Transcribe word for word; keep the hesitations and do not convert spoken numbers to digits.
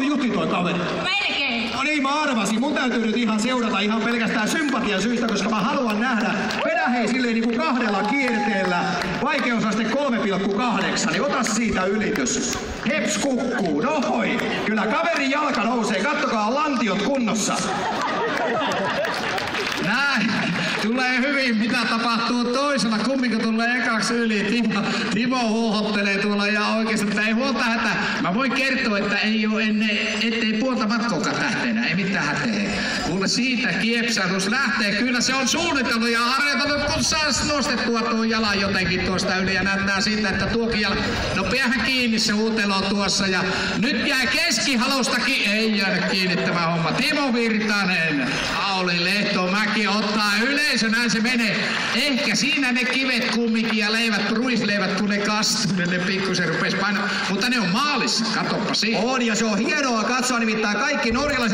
jutti toi kaveri? Melkein. No niin, mä arvasin. Mun täytyy nyt ihan seurata ihan pelkästään sympatian syystä, koska mä haluan nähdä. Vedä hei silleen niinku kahdella kierteellä. Vaikeusaste kolme pilkku kahdeksan, niin ota siitä ylitys. Heps kukkuu, nohoi. Kyllä kaverin jalka nousee, kattokaa lantiot kunnossa. Näin. Tulee hyvin, mitä tapahtuu toisella, kumminko tulee ekaksi yli. Timo, Timo huuhottelee tuolla ja oikeesti, että ei huolta hätä. Mä voin kertoa, että ei oo ennen, ettei puolta matkookaan tähteenä, ei mitään häteä. Kuule siitä kiepsahdus lähtee, kyllä se on suunniteltu ja harjoitellut, kun saas nostettua tuon jalan jotenkin tuosta yli ja näyttää siitä, että tuokin jala. No päähän kiinni se huutelo tuossa ja nyt jää keskihalostakin, ei jäänyt kiinni tämä homma. Timo Virtanen, Auli Lehtomäki ottaa yleisö, näin se menee. Ehkä siinä ne kivet kumminkin ja leivät, ruisleivät, kun ne kastuu, ne pikkusen rupes painaa. Mutta ne on maalissa, katoppa siinä. On ja se on hienoa katsoa nimittäin kaikki norjalaiset